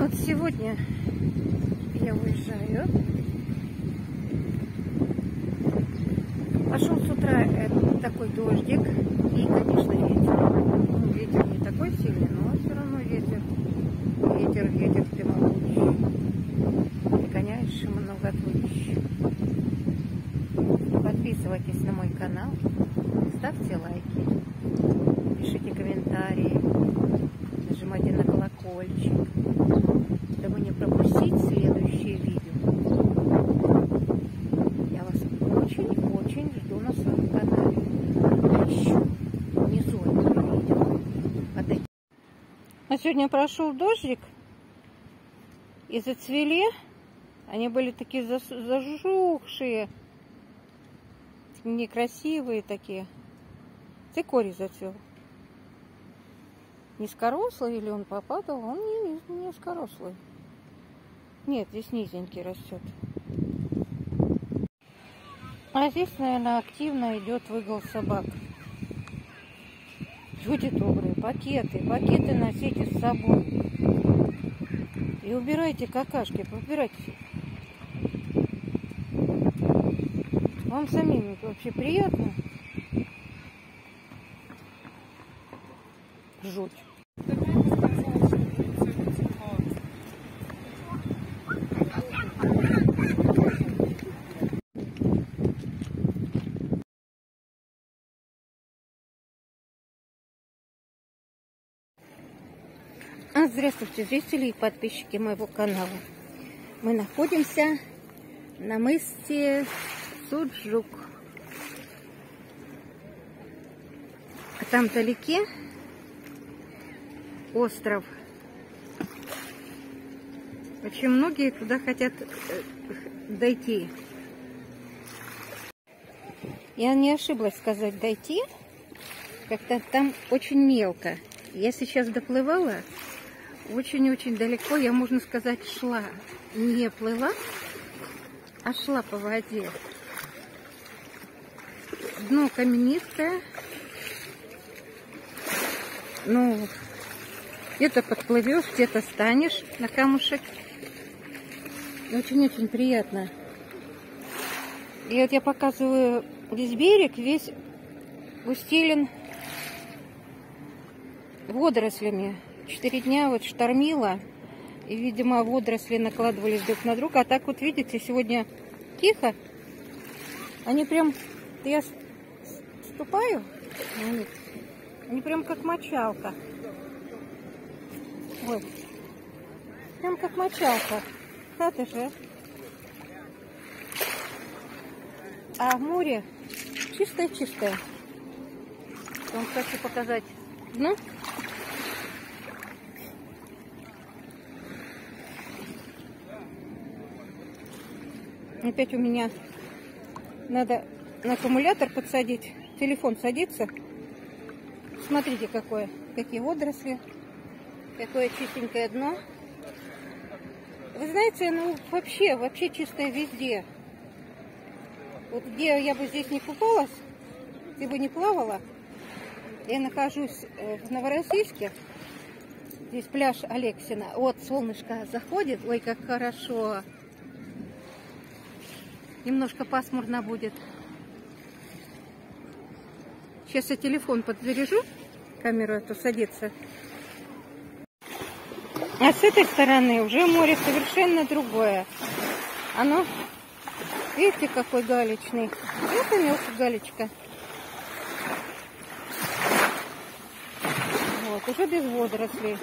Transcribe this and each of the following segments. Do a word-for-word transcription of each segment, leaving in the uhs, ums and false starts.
Вот сегодня я уезжаю. Пошел с утра такой дождик и, конечно, ветер. Ну, ветер не такой сильный, но все равно ветер. Ветер, ветер прямоугольный. Гоняешь многоточие. Подписывайтесь на мой канал, ставьте лайки, пишите комментарии, нажимайте на колокольчик, дабы не пропустить следующие видео. Я вас очень-очень жду на своем канале. Еще внизу это видео. Подойдите. А сегодня прошел дождик и зацвели. Они были такие зажухшие, некрасивые такие. Цикорий зацвел. Низкорослый или он попадал? Он не, не низкорослый. Нет, здесь низенький растет. А здесь, наверное, активно идет выгул собак. Люди добрые, пакеты, пакеты носите с собой. И убирайте какашки, убирайте. Вам самим вообще приятно? Жуть. А, здравствуйте, зрители и подписчики моего канала. Мы находимся на мысе Суджук. А там вдалеке остров. Очень многие туда хотят дойти. Я не ошиблась сказать дойти. Как-то там очень мелко. Я сейчас доплывала очень-очень далеко. Я, можно сказать, шла. Не плыла, а шла по воде. Дно каменистое. Ну, где-то подплывешь, где-то станешь на камушек. Очень-очень приятно. И вот я показываю весь берег, весь устелен водорослями. Четыре дня вот штормило. И, видимо, водоросли накладывались друг на друга. А так вот, видите, сегодня тихо. Они прям... Я ступаю, они прям как мочалка. Ой. Прям как мочалка. Надо же. А море чистое-чистое. Вам хочу показать дно. Опять у меня надо на аккумулятор подсадить. Телефон садится. Смотрите, какое, какие водоросли. Какое чистенькое дно. Вы знаете, ну вообще, вообще чистое везде. Вот где я бы здесь не купалась, где бы не плавала, я нахожусь в Новороссийске. Здесь пляж Алексина. Вот солнышко заходит. Ой, как хорошо. Немножко пасмурно будет. Сейчас я телефон подзаряжу. Камеру эту садится. А с этой стороны уже море совершенно другое. Оно, видите, какой галечный. Это мелкая галечка. Вот, уже без водорослей.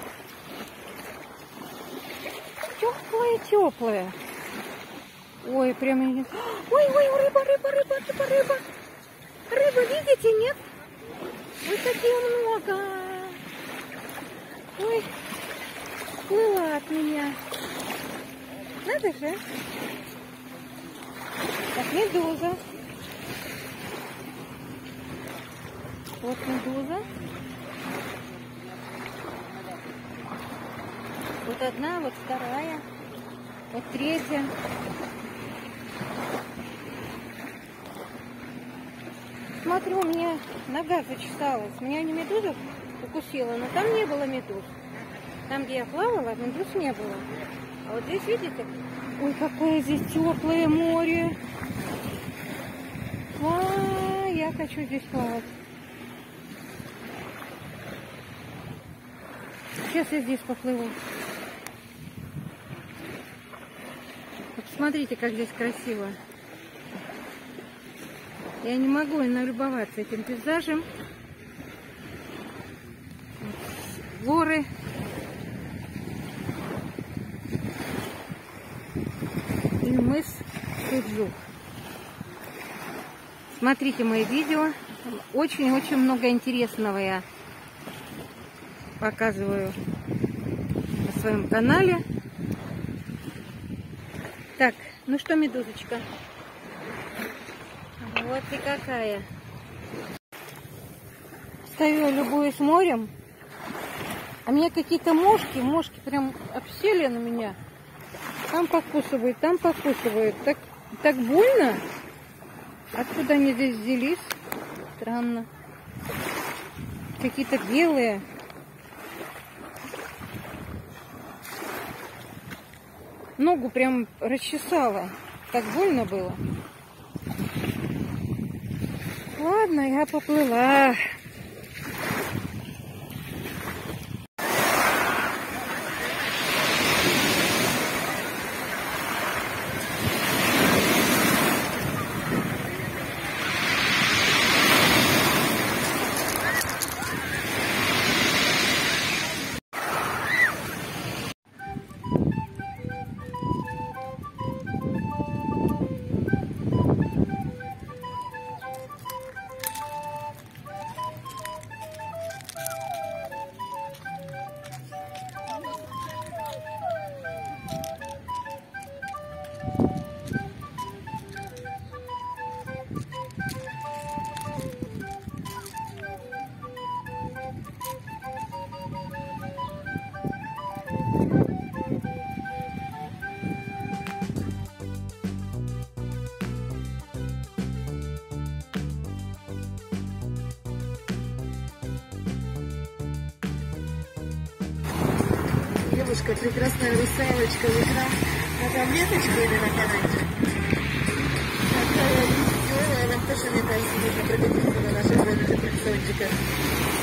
Теплое, теплое. Ой, прямо... Ой, ой, рыба, рыба, рыба, рыба, рыба. Рыба, видите, нет? Ой, такие много. Ой, плыла от меня. Надо же. Так, медуза. Вот медуза. Вот одна, вот вторая, вот третья. Смотрю, у меня нога зачесалась. Меня не медуза укусила, но там не было медуз. Там, где я плавала, медуз не было. А вот здесь, видите? Ой, какое здесь теплое море. А, я хочу здесь плавать. Сейчас я здесь поплыву. Посмотрите, как здесь красиво. Я не могу налюбоваться этим пейзажем. Горы. И мыс Суджук. Смотрите мои видео. Очень-очень много интересного я показываю на своем канале. Так, ну что, медузочка? Вот ты какая. Стою, любуюсь морем. А мне какие-то мошки, мошки прям обсели на меня. Там покусывают, там покусывают. Так, так больно. Откуда они здесь взялись? Странно. Какие-то белые. Ногу прям расчесала. Так больно было. Ладно, я поплыла. Девушка, прекрасная русалочка, ушла на таблеточку или на канате. Такая веселая, она тоже, мне кажется, нужно прокатиться на наших водных аттракциончиках.